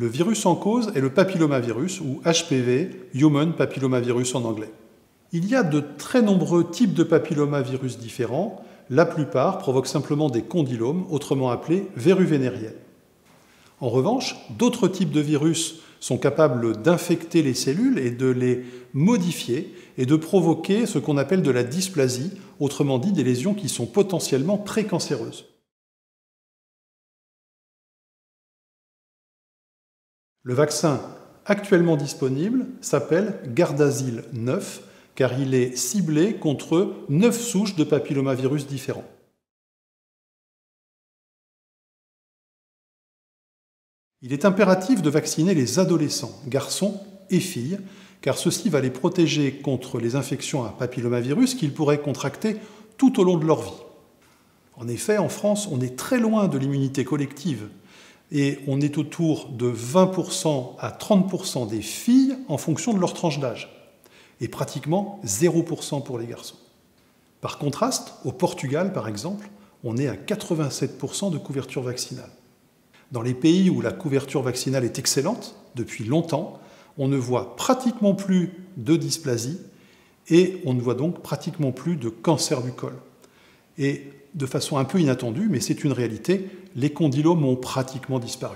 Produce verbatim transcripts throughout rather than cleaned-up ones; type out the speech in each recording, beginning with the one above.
Le virus en cause est le papillomavirus, ou H P V, Human Papillomavirus en anglais. Il y a de très nombreux types de papillomavirus différents. La plupart provoquent simplement des condylomes, autrement appelés verrues vénériennes. En revanche, d'autres types de virus sont capables d'infecter les cellules et de les modifier et de provoquer ce qu'on appelle de la dysplasie, autrement dit des lésions qui sont potentiellement très cancéreuses. Le vaccin actuellement disponible s'appelle Gardasil neuf, car il est ciblé contre neuf souches de papillomavirus différents. Il est impératif de vacciner les adolescents, garçons et filles, car ceci va les protéger contre les infections à papillomavirus qu'ils pourraient contracter tout au long de leur vie. En effet, en France, on est très loin de l'immunité collective, et on est autour de vingt pour cent à trente pour cent des filles en fonction de leur tranche d'âge, et pratiquement zéro pour cent pour les garçons. Par contraste, au Portugal, par exemple, on est à quatre-vingt-sept pour cent de couverture vaccinale. Dans les pays où la couverture vaccinale est excellente, depuis longtemps, on ne voit pratiquement plus de dysplasie et on ne voit donc pratiquement plus de cancer du col. Et de façon un peu inattendue, mais c'est une réalité, les condylomes ont pratiquement disparu.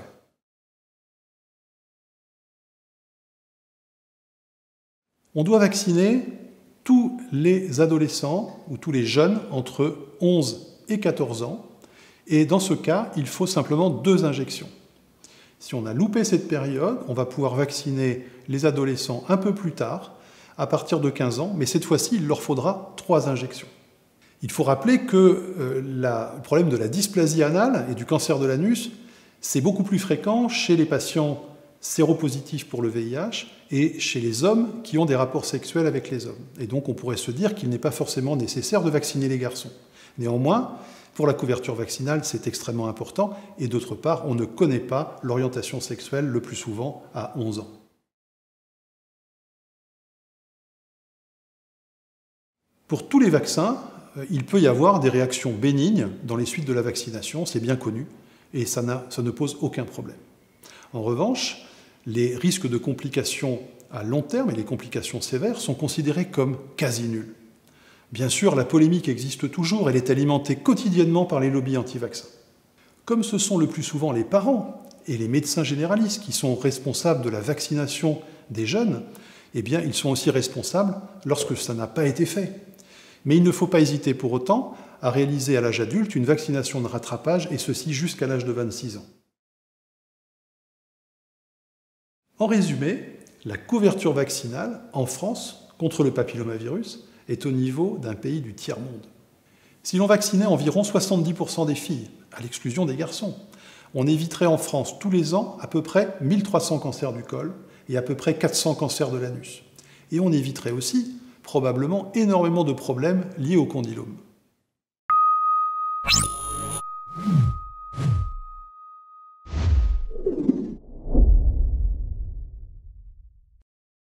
On doit vacciner tous les adolescents ou tous les jeunes entre onze et quatorze ans, et dans ce cas, il faut simplement deux injections. Si on a loupé cette période, on va pouvoir vacciner les adolescents un peu plus tard, à partir de quinze ans, mais cette fois-ci, il leur faudra trois injections. Il faut rappeler que euh, la, le problème de la dysplasie anale et du cancer de l'anus, c'est beaucoup plus fréquent chez les patients séropositifs pour le V I H et chez les hommes qui ont des rapports sexuels avec les hommes. Et donc on pourrait se dire qu'il n'est pas forcément nécessaire de vacciner les garçons. Néanmoins, pour la couverture vaccinale, c'est extrêmement important, et d'autre part, on ne connaît pas l'orientation sexuelle le plus souvent à onze ans. Pour tous les vaccins, il peut y avoir des réactions bénignes dans les suites de la vaccination, c'est bien connu, et ça, n'a, ça ne pose aucun problème. En revanche, les risques de complications à long terme et les complications sévères sont considérés comme quasi nuls. Bien sûr, la polémique existe toujours, elle est alimentée quotidiennement par les lobbies anti-vaccins. Comme ce sont le plus souvent les parents et les médecins généralistes qui sont responsables de la vaccination des jeunes, eh bien, ils sont aussi responsables lorsque ça n'a pas été fait. Mais il ne faut pas hésiter pour autant à réaliser à l'âge adulte une vaccination de rattrapage, et ceci jusqu'à l'âge de vingt-six ans. En résumé, la couverture vaccinale en France contre le papillomavirus est au niveau d'un pays du tiers-monde. Si l'on vaccinait environ soixante-dix pour cent des filles, à l'exclusion des garçons, on éviterait en France tous les ans à peu près mille trois cents cancers du col et à peu près quatre cents cancers de l'anus. Et on éviterait aussi probablement énormément de problèmes liés au condylome.